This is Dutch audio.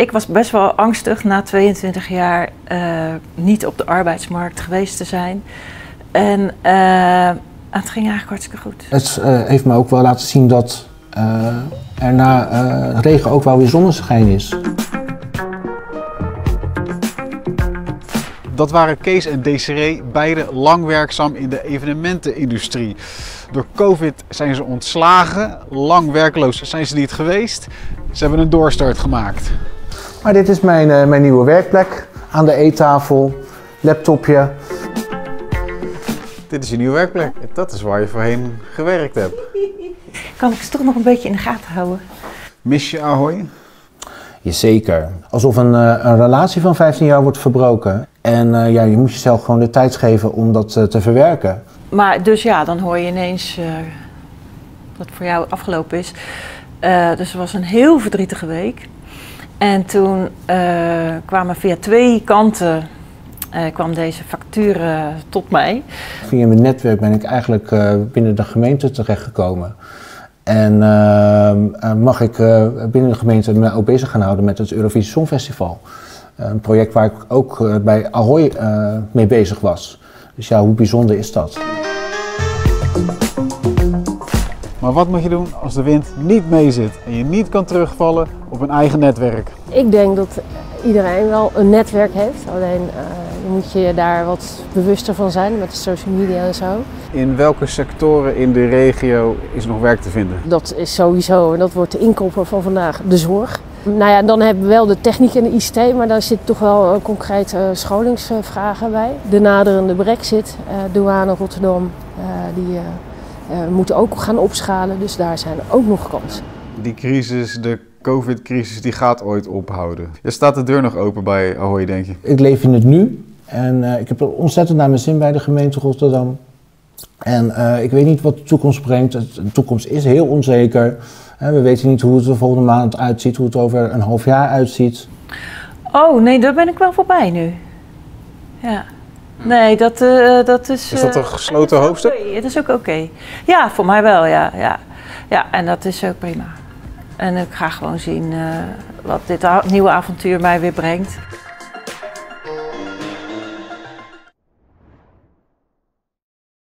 Ik was best wel angstig na 22 jaar niet op de arbeidsmarkt geweest te zijn. En het ging eigenlijk hartstikke goed. Het heeft me ook wel laten zien dat er na regen ook wel weer zonneschijn is. Dat waren Kees en Desiree, beide lang werkzaam in de evenementenindustrie. Door COVID zijn ze ontslagen, lang werkloos zijn ze niet geweest. Ze hebben een doorstart gemaakt. Maar dit is mijn nieuwe werkplek. Aan de eettafel, laptopje. Dit is je nieuwe werkplek. Dat is waar je voorheen gewerkt hebt. Kan ik ze toch nog een beetje in de gaten houden? Mis je Ahoy? Jazeker. Alsof een relatie van 15 jaar wordt verbroken. En je moet jezelf gewoon de tijd geven om dat te verwerken. Maar dus ja, dan hoor je ineens dat het voor jou afgelopen is. Dus het was een heel verdrietige week. En toen kwamen via 2 kanten kwam deze factuur tot mij. Via mijn netwerk ben ik eigenlijk binnen de gemeente terechtgekomen. En mag ik binnen de gemeente me ook bezig gaan houden met het Eurovisie Songfestival. Een project waar ik ook bij Ahoy mee bezig was. Dus ja, hoe bijzonder is dat? Maar wat moet je doen als de wind niet meezit en je niet kan terugvallen op een eigen netwerk? Ik denk dat iedereen wel een netwerk heeft, alleen je moet je daar wat bewuster van zijn met de social media en zo. In welke sectoren in de regio is nog werk te vinden? Dat is sowieso, en dat wordt de inkopper van vandaag, de zorg. Nou ja, dan hebben we wel de techniek en de ICT, maar daar zitten toch wel concrete scholingsvragen bij. De naderende Brexit, douane Rotterdam, die moeten ook gaan opschalen, dus daar zijn ook nog kansen. Die crisis, de COVID-crisis, die gaat ooit ophouden. Je staat de deur nog open bij Ahoy, denk je? Ik leef in het nu en ik heb er ontzettend naar mijn zin bij de gemeente Rotterdam. En ik weet niet wat de toekomst brengt. De toekomst is heel onzeker. We weten niet hoe het de volgende maand uitziet, hoe het over een half jaar uitziet. Oh nee, daar ben ik wel voorbij nu. Ja. Nee, dat is... Is dat een gesloten hoofdstuk? Het is ook oké. Ja, voor mij wel, ja. Ja, en dat is ook prima. En ik ga gewoon zien wat dit nieuwe avontuur mij weer brengt.